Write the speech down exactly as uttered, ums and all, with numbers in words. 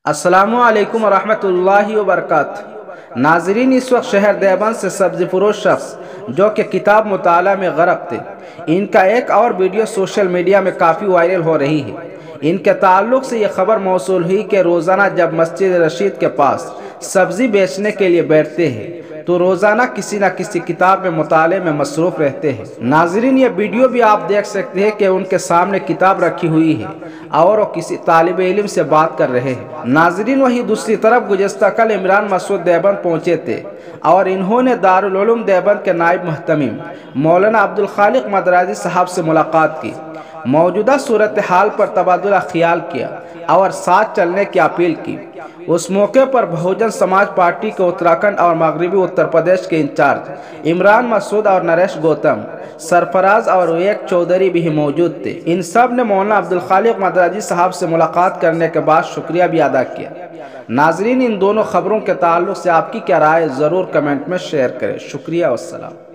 السلام علیکم ورحمۃ اللہ وبرکاتہ۔ ناظرین، اس وقت شہر دیوبند سے سبزی فروش شخص جو کہ کتاب مطالعہ میں غرق تھے، ان کا ایک اور ویڈیو سوشل میڈیا میں کافی وائرل ہو رہی ہے۔ ان کے تعلق سے یہ خبر موصول ہوئی کہ روزانہ جب مسجد رشید کے پاس سبزی بیچنے کے لیے بیٹھتے ہیں تو روزانہ کسی نہ کسی کتاب میں مطالعے میں مصروف رہتے ہیں۔ ناظرین، یہ ویڈیو بھی آپ دیکھ سکتے ہیں کہ ان کے سامنے کتاب رکھی ہوئی ہے اور وہ کسی طالب علم سے بات کر رہے ہیں۔ ناظرین، وہی دوسری طرف گزشتہ کل عمران مسعود دیوبند پہنچے تھے اور انہوں نے دارالعلوم دیوبند کے نائب محتمم مولانا عبدالخالق مدرازی صاحب سے ملاقات کی، موجودہ صورتحال پر تبادلہ خیال کیا اور ساتھ چلنے کی اپیل کی۔ اس موقع پر بہوجن سماج پارٹی کے اتراکھنڈ اور مغربی اتر پردیش کے انچارج عمران مسعود اور نریش گوتم سرفراز اور ویک چودھری بھی موجود تھے۔ ان سب نے مولانا عبدالخالق مدرازی صاحب سے ملاقات کرنے کے بعد شکریہ بھی ادا کیا۔ ناظرین، ان دونوں خبروں کے تعلق سے آپ کی کیا رائے ضرور کمنٹ میں شیئر کریں۔ شکریہ والسلام۔